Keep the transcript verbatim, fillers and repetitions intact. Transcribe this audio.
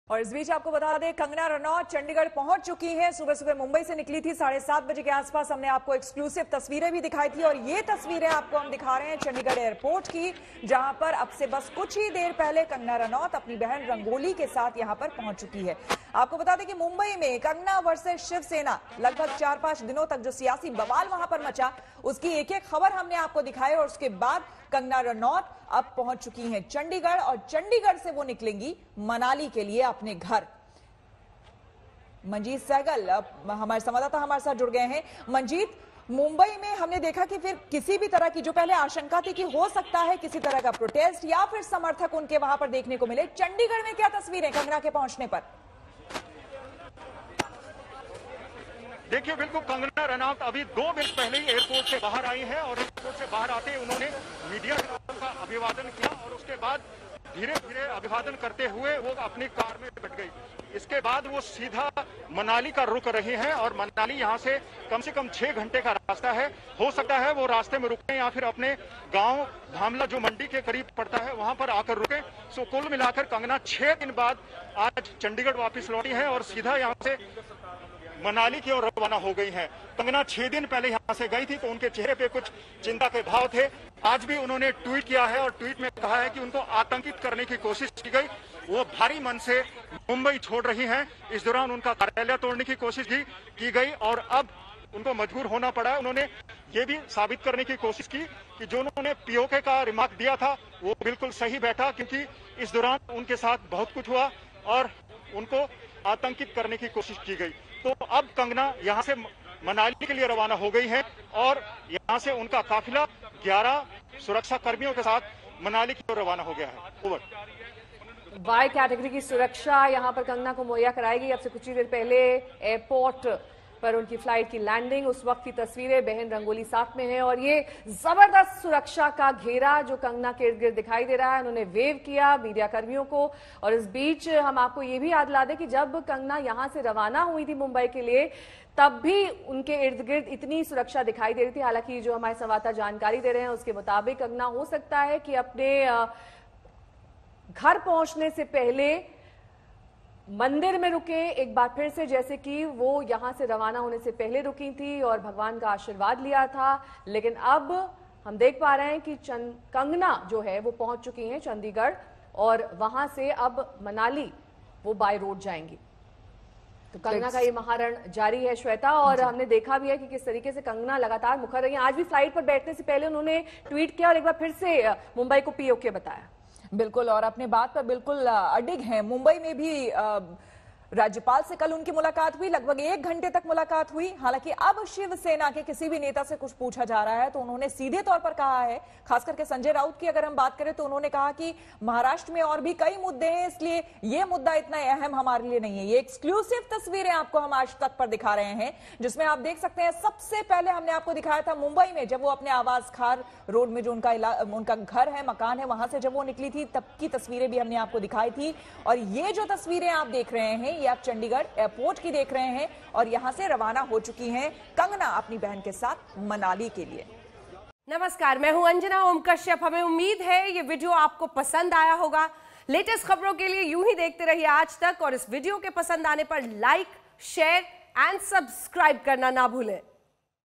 और इस बीच आपको बता दें, कंगना रनौत चंडीगढ़ पहुंच चुकी हैं। सुबह सुबह मुंबई से निकली थी, साढ़े सात बजे के आसपास हमने आपको एक्सक्लूसिव तस्वीरें भी दिखाई थी और ये तस्वीरें आपको हम दिखा रहे हैं चंडीगढ़ एयरपोर्ट की, जहां पर अब से बस कुछ ही देर पहले कंगना रनौत अपनी बहन रंगोली के साथ यहां पर पहुंच चुकी है। आपको बता दें कि मुंबई में कंगना वर्सेस शिवसेना लगभग चार पांच दिनों तक जो सियासी बवाल वहां पर मचा, उसकी एक एक खबर हमने आपको दिखाई और उसके बाद कंगना रनौत अब पहुंच चुकी हैं चंडीगढ़ और चंडीगढ़ से वो निकलेंगी मनाली के लिए अपने घर। मंजीत सहगल हमारे संवाददाता हमारे साथ जुड़ गए हैं। मंजीत, मुंबई में हमने देखा कि फिर किसी भी तरह की जो पहले आशंका थी कि हो सकता है किसी तरह का प्रोटेस्ट या फिर समर्थक उनके वहां पर देखने को मिले, चंडीगढ़ में क्या तस्वीरें कंगना के पहुंचने पर? देखिए, बिल्कुल कंगना रनौत अभी दो मिनट पहले ही एयरपोर्ट से बाहर आई है और एयरपोर्ट से बाहर आते ही उन्होंने मीडिया का अभिवादन किया और उसके बाद धीरे धीरे अभिवादन करते हुए वो अपनी कार में बैठ गई। इसके बाद वो सीधा मनाली का रुक रही हैं और मनाली यहाँ से कम से कम छह घंटे का रास्ता है। हो सकता है वो रास्ते में रुके या फिर अपने गांव भामला जो मंडी के करीब पड़ता है वहां पर आकर रुके। सो कुल मिलाकर कंगना छह दिन बाद आज चंडीगढ़ वापस लौटी है और सीधा यहाँ से मनाली की ओर रवाना हो गई हैं। कंगना छह दिन पहले यहां से गई थी तो उनके चेहरे पे कुछ चिंता के भाव थे। आज भी उन्होंने ट्वीट किया है और ट्वीट में कहा है कि उनको आतंकित करने की कोशिश की गई। वो भारी मन से मुंबई छोड़ रही हैं। इस दौरान उनका कार्यालय तोड़ने की कोशिश भी की गई और अब उनको मजबूर होना पड़ा। उन्होंने ये भी साबित करने की कोशिश की कि जो उन्होंने पीओके का रिमार्क दिया था वो बिल्कुल सही बैठा, क्योंकि इस दौरान उनके साथ बहुत कुछ हुआ और उनको आतंकित करने की कोशिश की गई। तो अब कंगना यहां से मनाली के लिए रवाना हो गई है और यहां से उनका काफिला ग्यारह सुरक्षा कर्मियों के साथ मनाली की ओर रवाना हो गया है। ओवर। बाई कैटेगरी की सुरक्षा यहां पर कंगना को मुहैया कराएगी। अब से कुछ ही देर पहले एयरपोर्ट पर उनकी फ्लाइट की लैंडिंग, उस वक्त की तस्वीरें, बहन रंगोली साथ में है और ये जबरदस्त सुरक्षा का घेरा जो कंगना के इर्द गिर्द दिखाई दे रहा है। उन्होंने वेव किया मीडिया कर्मियों को और इस बीच हम आपको ये भी याद दिला दें कि जब कंगना यहां से रवाना हुई थी मुंबई के लिए, तब भी उनके इर्द गिर्द इतनी सुरक्षा दिखाई दे रही थी। हालांकि जो हमारे संवाददाता जानकारी दे रहे हैं उसके मुताबिक कंगना हो सकता है कि अपने घर पहुंचने से पहले मंदिर में रुके एक बार फिर से, जैसे कि वो यहां से रवाना होने से पहले रुकी थी और भगवान का आशीर्वाद लिया था। लेकिन अब हम देख पा रहे हैं कि कंगना जो है वो पहुंच चुकी हैं चंडीगढ़ और वहां से अब मनाली वो बाय रोड जाएंगी। तो कंगना का ये महारण जारी है श्वेता, और हमने देखा भी है कि किस तरीके से कंगना लगातार मुखर रही है। आज भी फ्लाइट पर बैठने से पहले उन्होंने ट्वीट किया और एक बार फिर से मुंबई को पीओके बताया। बिल्कुल, और अपने बात पर बिल्कुल अडिग हैं। मुंबई में भी राज्यपाल से कल उनकी मुलाकात हुई, लगभग एक घंटे तक मुलाकात हुई। हालांकि अब शिवसेना के किसी भी नेता से कुछ पूछा जा रहा है तो उन्होंने सीधे तौर पर कहा है, खास करके संजय राउत की अगर हम बात करें तो उन्होंने कहा कि महाराष्ट्र में और भी कई मुद्दे हैं, इसलिए ये मुद्दा इतना अहम हमारे लिए नहीं है। ये एक्सक्लूसिव तस्वीरें आपको हम आज तक पर दिखा रहे हैं, जिसमें आप देख सकते हैं सबसे पहले हमने आपको दिखाया था मुंबई में, जब वो अपने आवास खार रोड में जो उनका उनका घर है, मकान है, वहां से जब वो निकली थी तब की तस्वीरें भी हमने आपको दिखाई थी। और ये जो तस्वीरें आप देख रहे हैं ये आप चंडीगढ़ एयरपोर्ट की देख रहे हैं और यहां से रवाना हो चुकी हैं कंगना अपनी बहन के साथ मनाली के लिए। नमस्कार, मैं हूं अंजना ओम कश्यप। हमें उम्मीद है ये वीडियो आपको पसंद आया होगा। लेटेस्ट खबरों के लिए यूं ही देखते रहिए आज तक और इस वीडियो के पसंद आने पर लाइक, शेयर एंड सब्सक्राइब करना ना भूलें।